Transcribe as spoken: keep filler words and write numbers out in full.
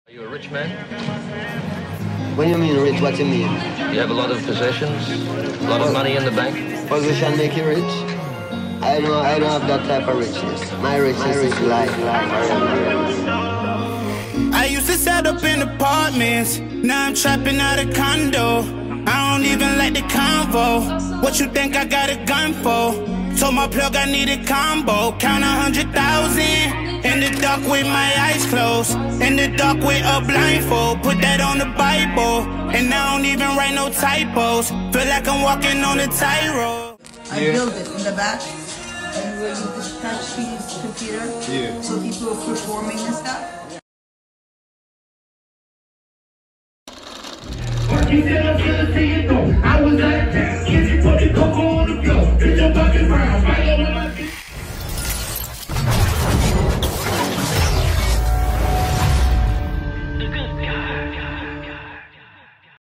Are you a rich man? When you mean rich, what you mean? You have a lot of possessions? A lot of money in the bank? Position make you rich? I don't, I don't have that type of richness. My richness is life. I used to set up in apartments. Now I'm trapping out a condo. I don't even like the convo. What you think I got a gun for? Told my plug I need a combo. Count a hundred thousand. In the dark with my eyes closed. In the dark with a blindfold. Put that on the Bible. And I don't even write no typos. Feel like I'm walking on a tightrope. I yeah. built it in the back. And where you just touch his computer. Yeah. So people are performing and stuff.